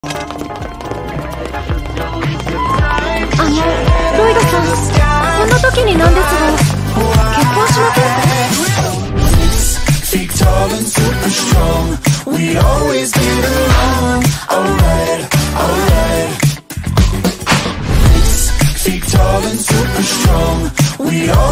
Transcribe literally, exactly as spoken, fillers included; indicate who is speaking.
Speaker 1: あの、ロイドさん、こんな時になんですが、結婚しませんか？
Speaker 2: Tall and super strong, we always get along. Alright, alright. Six feet tall and super strong, we always